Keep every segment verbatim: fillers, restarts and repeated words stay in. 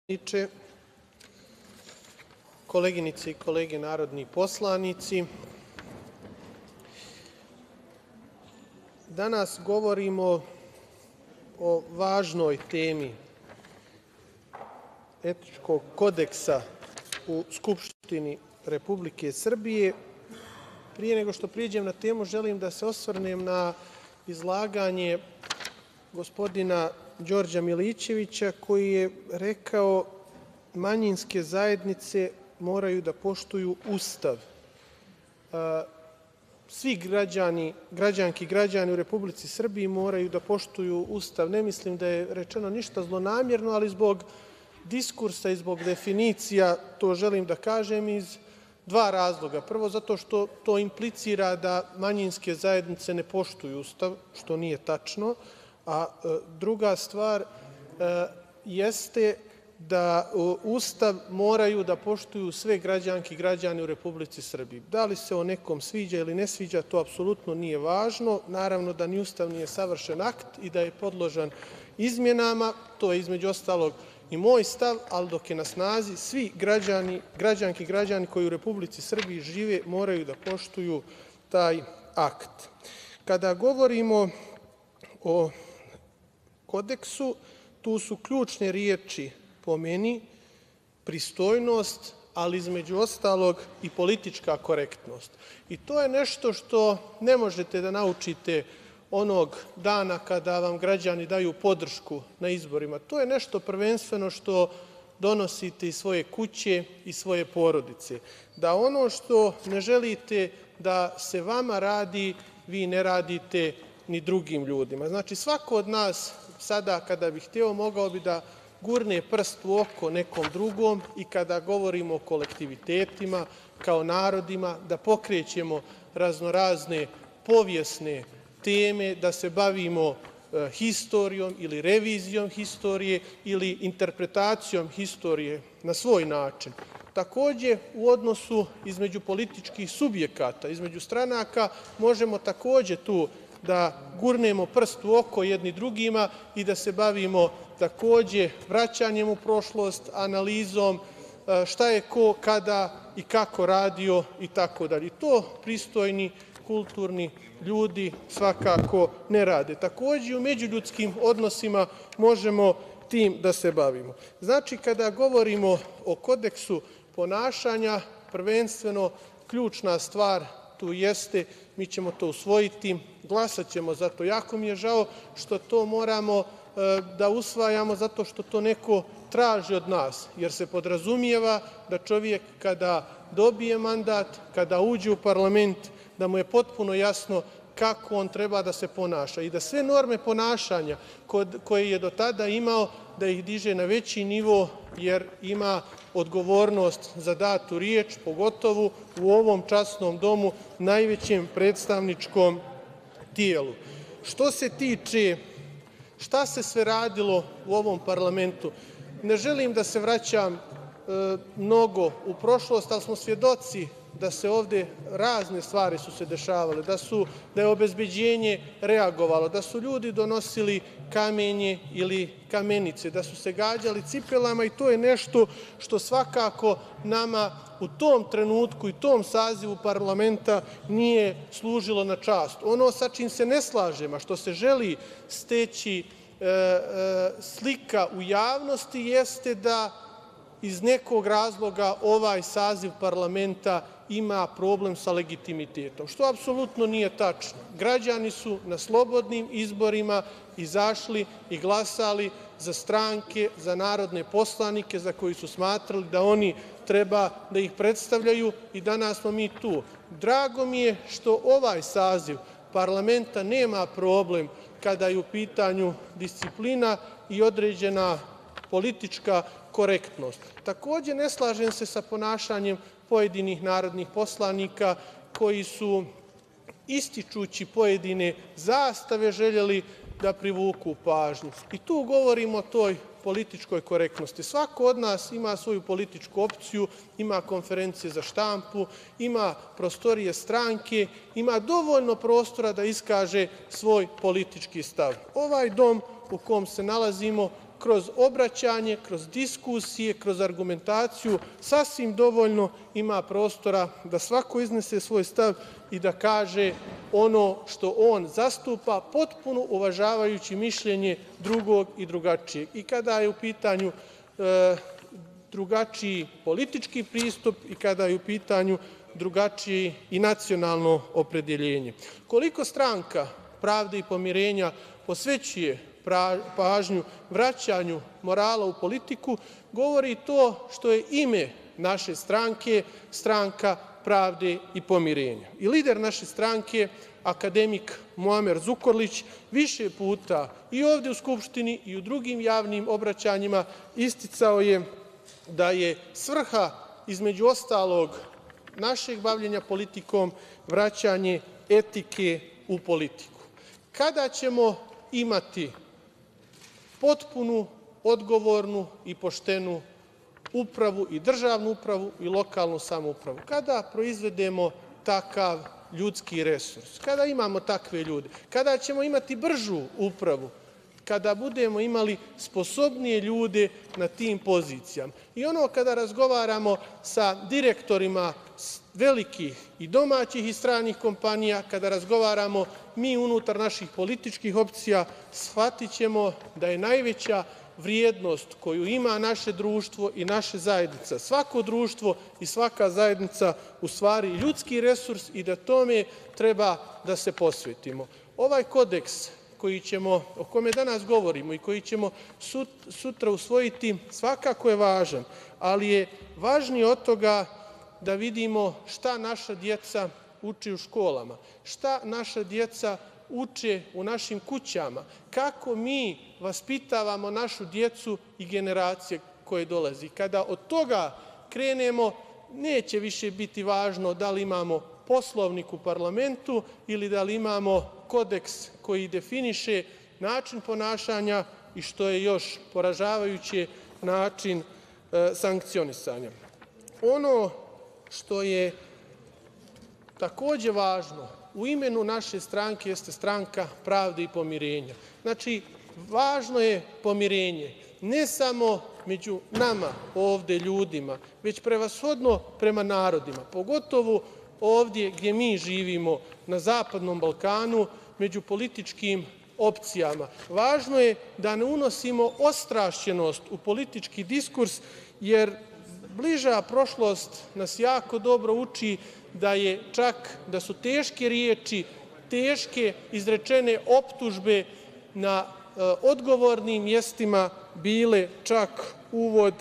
Predsjedniče, koleginice i kolege narodni poslanici, danas govorimo o važnoj temi etičkog kodeksa u Skupštini Republike Srbije. Prije nego što priđem na temu, želim da se osvrnem na izlaganje gospodina Đorđa Milićevića, koji je rekao manjinske zajednice moraju da poštuju Ustav. Svi građani, građanke i građani u Republici Srbiji moraju da poštuju Ustav. Ne mislim da je rečeno ništa zlonamerno, ali zbog diskursa i zbog definicija to želim da kažem iz dva razloga. Prvo, zato što to implicira da manjinske zajednice ne poštuju Ustav, što nije tačno. A druga stvar jeste da Ustav moraju da poštuju sve građanke i građani u Republici Srbiji. Da li se o nekom sviđa ili ne sviđa, to apsolutno nije važno. Naravno da ni Ustav nije savršen akt i da je podložan izmenama. To je između ostalog i moj stav, ali dok je na snazi, svi građani, građanke i građani koji u Republici Srbiji žive moraju da poštuju taj akt. Kada govorimo o kodeksu, tu su ključne reči po meni pristojnost, ali između ostalog i politička korektnost. I to je nešto što ne možete da naučite onog dana kada vam građani daju podršku na izborima. To je nešto prvenstveno što donosite iz svoje kuće i svoje porodice. Da ono što ne želite da se vama radi, vi ne radite ni drugim ljudima. Znači, svako od nas sada kada bi hteo mogao bi da gurne prst u oko nekom drugom i kada govorimo o kolektivitetima, kao narodima, da pokrećemo raznorazne povijesne teme, da se bavimo istorijom ili revizijom istorije ili interpretacijom istorije na svoj način. Takođe, u odnosu između političkih subjekata, između stranaka, možemo takođe tu da gurnemo prst u oko jedni drugima i da se bavimo takođe vraćanjem u prošlost, analizom šta je ko, kada i kako radio i tako dalje. To pristojni, kulturni ljudi svakako ne rade. Takođe, u međuljudskim odnosima možemo tim da se bavimo. Znači, kada govorimo o kodeksu ponašanja, prvenstveno ključna stvar tu jeste, mi ćemo to usvojiti, glasaćemo za to. Jako mi je žao što to moramo da usvajamo zato što to neko traži od nas, jer se podrazumeva da čovek kada dobije mandat, kada uđe u parlament, da mu je potpuno jasno kako on treba da se ponaša i da sve norme ponašanja koje je do tada imao, da ih diže na veći nivo, jer ima odgovornost za datu reč, pogotovo u ovom časnom domu, najvećem predstavničkom telu. Što se tiče šta se sve radilo u ovom parlamentu, ne želim da se vraćam mnogo u prošlost, ali smo svedoci da se ovde razne stvari su se dešavale, da su, da je obezbeđenje reagovalo, da su ljudi donosili kamenje ili kamenice, da su se gađali cipelama i to je nešto što svakako nama u tom trenutku i tom sazivu parlamenta nije služilo na čast. Ono sa čim se ne slažemo, a što se želi steći e, e, slika u javnosti jeste da iz nekog razloga ovaj saziv parlamenta ima problem sa legitimitetom, što apsolutno nije tačno. Građani su na slobodnim izborima izašli i glasali za stranke, za narodne poslanike za koji su smatrali da oni treba da ih predstavljaju i danas smo mi tu. Drago mi je što ovaj saziv parlamenta nema problem kada je u pitanju disciplina i određena politička korektnost. Takođe, ne slažem se sa ponašanjem pojedinih narodnih poslanika koji su, ističući pojedine zastave, želeli da privuku pažnju. I tu govorimo o toj političkoj korektnosti. Svako od nas ima svoju političku opciju, ima konferencije za štampu, ima prostorije stranke, ima dovoljno prostora da iskaže svoj politički stav. Ovaj dom u kom se nalazimo kroz obraćanje, kroz diskusije, kroz argumentaciju sasvim dovoljno ima prostora da svako iznese svoj stav i da kaže ono što on zastupa, potpuno uvažavajući mišljenje drugog i drugačijeg. I kada je u pitanju e, drugačiji politički pristup i kada je u pitanju drugačije i nacionalno opredeljenje. Koliko Stranka pravde i pomirenja posvećuje pažnju vraćanju morala u politiku, govori to što je ime naše stranke Stranka pravde i pomirenja. I lider naše stranke, akademik Muamer Zukorlić, više puta i ovde u Skupštini i u drugim javnim obraćanjima isticao je da je svrha, između ostalog, našeg bavljenja politikom vraćanje etike u politiku. Kada ćemo imati potpunu, odgovornu i poštenu upravu i državnu upravu i lokalnu samoupravu? Kada proizvedemo takav ljudski resurs, kada imamo takve ljude, kada ćemo imati bržu upravu, kada budemo imali sposobnije ljude na tim pozicijama. I ono kada razgovaramo sa direktorima velikih i domaćih i stranih kompanija, kada razgovaramo mi unutar naših političkih opcija, shvatićemo da je najveća vrednost koju ima naše društvo i naša zajednica, svako društvo i svaka zajednica, u stvari ljudski resurs i da tome treba da se posvetimo. Ovaj kodeks koji ćemo, o kome danas govorimo i koji ćemo sutra usvojiti, svakako je važan, ali je važnije od toga da vidimo šta naša deca uče u školama, šta naša deca uče u našim kućama, kako mi vaspitavamo našu decu i generacije koje dolaze. Kada od toga krenemo, neće više biti važno da li imamo Poslovnik u parlamentu ili da li imamo kodeks koji definiše način ponašanja i, što je još poražavajuće, način e, sankcionisanja. Ono što je takođe važno u imenu naše stranke jeste Stranka pravde i pomirenja. Znači, važno je pomirenje ne samo među nama ovde ljudima, već prevashodno prema narodima, pogotovo ovde gde mi živimo na Zapadnom Balkanu, među političkim opcijama. Važno je da ne unosimo ostrašćenost u politički diskurs, jer bliža prošlost nas jako dobro uči da je čak, da su teške reči, teške izrečene optužbe na e, odgovornim mestima bile čak uvod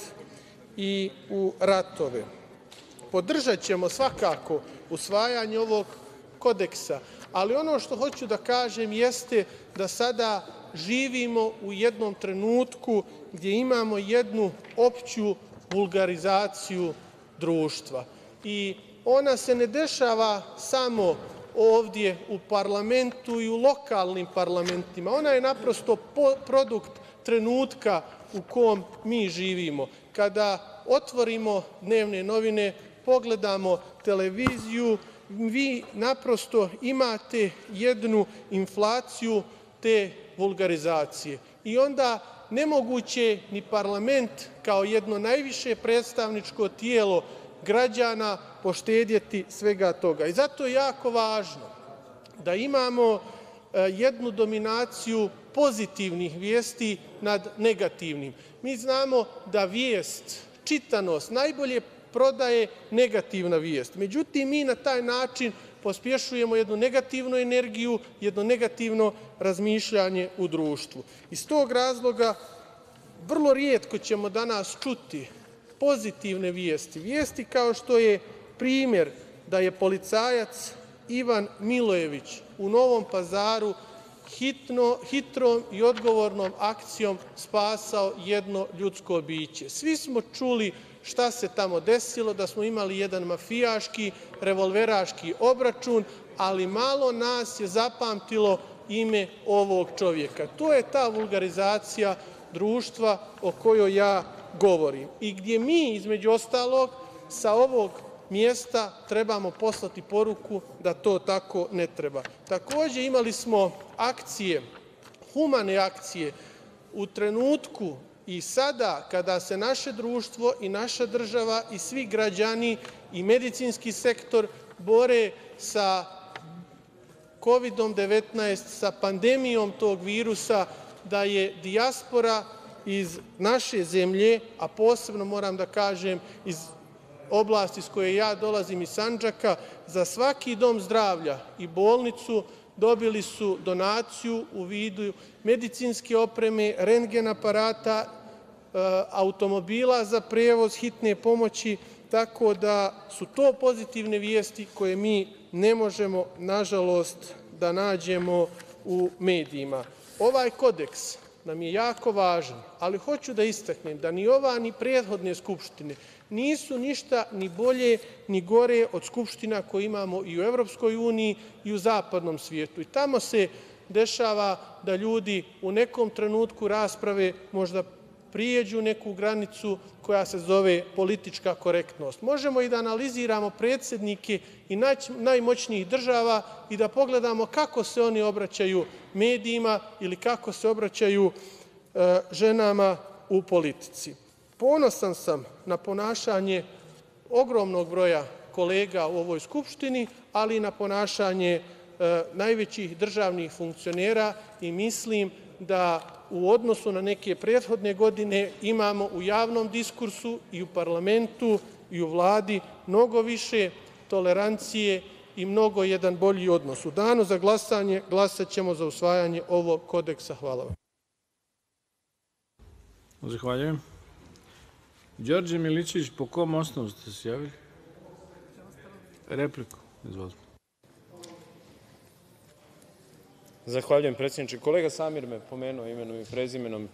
i u ratove. Podržaćemo svakako usvajanje ovog kodeksa, ali ono što hoću da kažem jeste da sada živimo u jednom trenutku gde imamo jednu opštu vulgarizaciju društva i ona se ne dešava samo ovde u parlamentu i u lokalnim parlamentima. Ona je naprosto produkt trenutka u kom mi živimo. Kada otvorimo dnevne novine, pogledamo televiziju, vi naprosto imate jednu inflaciju te vulgarizacije. I onda nemoguće ni parlament kao jedno najviše predstavničko telo građana poštedjeti svega toga. I zato je jako važno da imamo jednu dominaciju pozitivnih vesti nad negativnim. Mi znamo da vest, čitanost najbolje prodaje negativna vest. Međutim, mi na taj način pospešujemo jednu negativnu energiju, jedno negativno razmišljanje u društvu. Iz tog razloga vrlo retko ćemo danas čuti pozitivne vesti. Vesti kao što je primer da je policajac Ivan Milojević u Novom Pazaru hitno, hitrom i odgovornom akcijom spasao jedno ljudsko biće. Svi smo čuli šta se tamo desilo, da smo imali jedan mafijaški, revolveraški obračun, ali malo nas je zapamtilo ime ovog čoveka. To je ta vulgarizacija društva o kojoj ja govorim i gde mi, između ostalog, sa ovog mesta trebamo poslati poruku da to tako ne treba. Takođe, imali smo akcije, humane akcije u trenutku I sada kada se naše društvo i naša država i svi građani i medicinski sektor bore sa kovidom devetnaest, sa pandemijom tog virusa, da je dijaspora iz naše zemlje, a posebno moram da kažem iz oblasti iz koje ja dolazim, iz Sandžaka, za svaki dom zdravlja i bolnicu dobili su donaciju u vidu medicinske opreme, rentgen aparata, automobila za prevoz hitne pomoći, tako da su to pozitivne vesti koje mi ne možemo, nažalost, da nađemo u medijima. Ovaj kodeks nam je jako važan, ali hoću da istaknem da ni ova ni prethodne skupštine nisu ništa ni bolje ni gore od skupština koje imamo i u Evropskoj uniji i u zapadnom svetu. I tamo se dešava da ljudi u nekom trenutku rasprave možda prijeđu neku granicu koja se zove politička korektnost. Možemo i da analiziramo predsednike i najmoćnijih država i da pogledamo kako se oni obraćaju medijima ili kako se obraćaju ženama u politici. Ponosan sam na ponašanje ogromnog broja kolega u ovoj Skupštini, ali i na ponašanje najvećih državnih funkcionera i mislim da u odnosu na neke prethodne godine imamo u javnom diskursu i u parlamentu i u Vladi mnogo više tolerancije i mnogo jedan bolji odnos. U danu za glasanje glasaćemo za usvajanje ovog kodeksa. Hvala vam. Zahvaljujem. Đorđe Milićević, po kom osnovu ste se javili? Repliku, izvolite. Zahvaljujem, predsedniče. Kolega Samir me pomenuo imenom i prezimenom.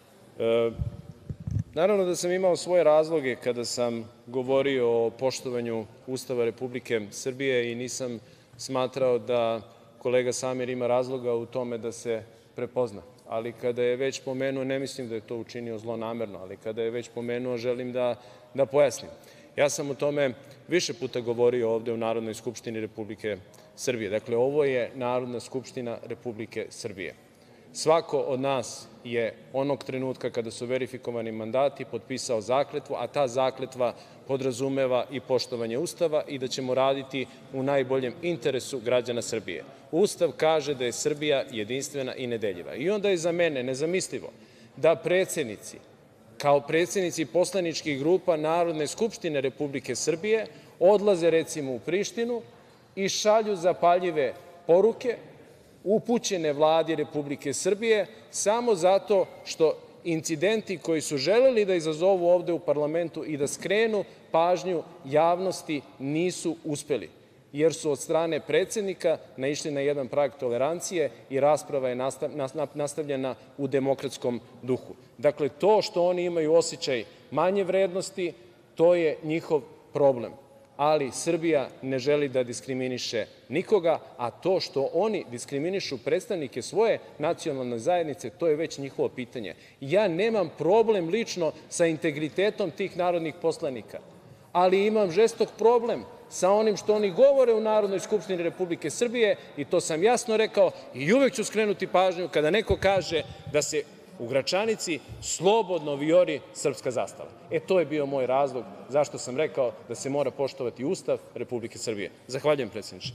Naravno da sam imao svoje razloge kada sam govorio o poštovanju Ustava Republike Srbije i nisam smatrao da kolega Samir ima razloga u tome da se prepozna. Ali kada je već pomenuo, ne mislim da je to učinio zlonamerno, ali kada je već pomenuo, želim da pojasnim. Ja sam o tome više puta govorio ovde u Narodnoj skupštini Republike Srbije. Dakle, ovo je Narodna skupština Republike Srbije. Svako od nas je onog trenutka kada su verifikovani mandati potpisao zakletvu, a ta zakletva podrazumeva i poštovanje Ustava i da ćemo raditi u najboljem interesu građana Srbije. Ustav kaže da je Srbija jedinstvena i nedeljiva. I onda je za mene nezamislivo da predsednici, kao predsednici poslaničkih grupa Narodne skupštine Republike Srbije, odlaze recimo u Prištinu i šalju zapaljive poruke upućene Vladi Republike Srbije samo zato što incidenti koji su želeli da izazovu ovde u parlamentu i da skrenu pažnju javnosti nisu uspeli, jer su od strane predsednika naišli na jedan prag tolerancije i rasprava je nastavljena u demokratskom duhu. Dakle, to što oni imaju osećaj manje vrednosti, to je njihov problem. Ali Srbija ne želi da diskriminiše nikoga, a to što oni diskriminišu predstavnike svoje nacionalne zajednice, to je već njihovo pitanje. Ja nemam problem lično sa integritetom tih narodnih poslanika, ali imam žestok problem sa onim što oni govore u Narodnoj skupštini Republike Srbije i to sam jasno rekao i uvek ću skrenuti pažnju kada neko kaže da se u Gračanici slobodno vijori srpska zastava. E, to je bio moj razlog zašto sam rekao da se mora poštovati Ustav Republike Srbije. Zahvaljujem, predsedniče.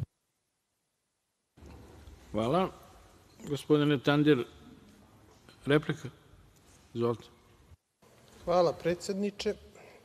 Hvala. Gospodine Tandir, replika? Izvolite. Hvala, predsedniče.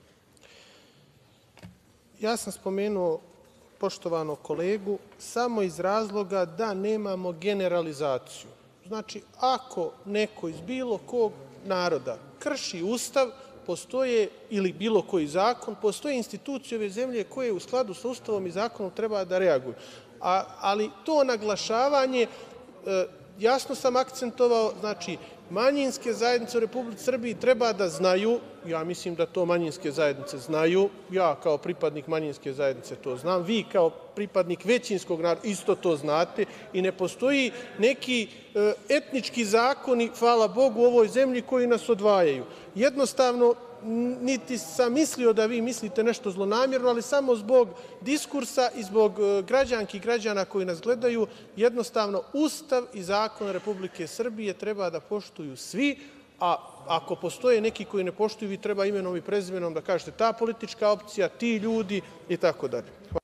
Ja sam spomenuo poštovanog kolegu samo iz razloga da nemamo generalizaciju. Znači, ako neko iz bilo kog naroda krši Ustav, postoje, ili bilo koji zakon, postoje institucije ove zemlje koje u skladu sa Ustavom i zakonom treba da reaguju. Ali to naglašavanje, jasno sam akcentovao, znači, manjinske zajednice u Republici Srbiji treba da znaju, ja mislim da to manjinske zajednice znaju, ja kao pripadnik manjinske zajednice to znam, vi kao pripadnik većinskog naroda isto to znate i ne postoji neki etnički zakoni, hvala Bogu, u ovoj zemlji koji nas odvajaju. Jednostavno, niti sam mislio da vi mislite nešto zlonamerno, ali samo zbog diskursa i zbog građanki i građana koji nas gledaju, jednostavno Ustav i zakon Republike Srbije treba da poštuju svi, a ako postoje neki koji ne poštuju, vi treba imenom i prezimenom da kažete ta politička opcija, ti ljudi i tako dalje. Hvala.